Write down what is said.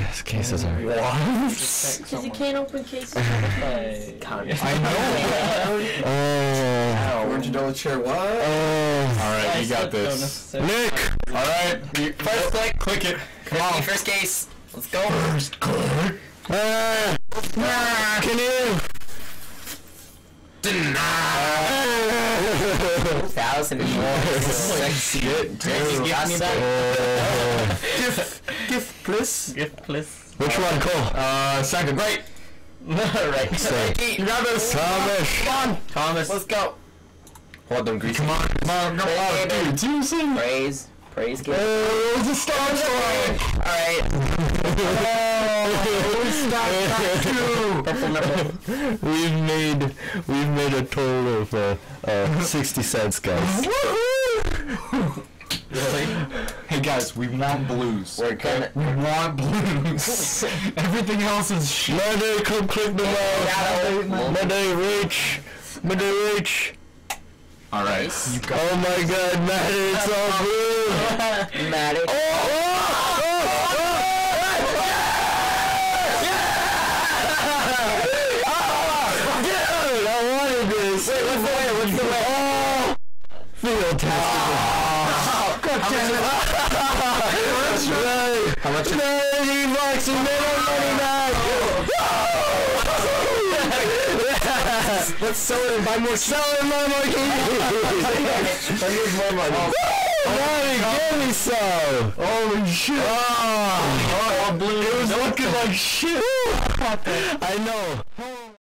cases are. Because you can't open cases. I know. $400 chair. What? Alright, you got this. Nick! Alright, First click. click it. Come on. First case. Let's go. First click. Can you? $1,000 more. Gift, please. Gift, please. Which one, Cole? Second. Right. Right. Say. You got this. Thomas. Come on. Thomas. Let's go. Hold on, grease. Come on, dude. Seriously? Praise gift. It's a star sign. Alright. Purple nipple. We've made a total of 60 cents, guys. Really? Hey guys, we want blues. We're gonna. We want blues. Everything else is shit. Monday, come click the mouse. Monday, reach. Alright. Oh my god, Maddie, it's all blue. Maddie. Dude, I wanted this. Wait, what's the way? Fantastic. How much? $90 and made our money back. Let's sell it and buy more. Sell it, my money. I need more money. Money, give me some. Holy shit. Oh, blue. It was looking like shit. I know.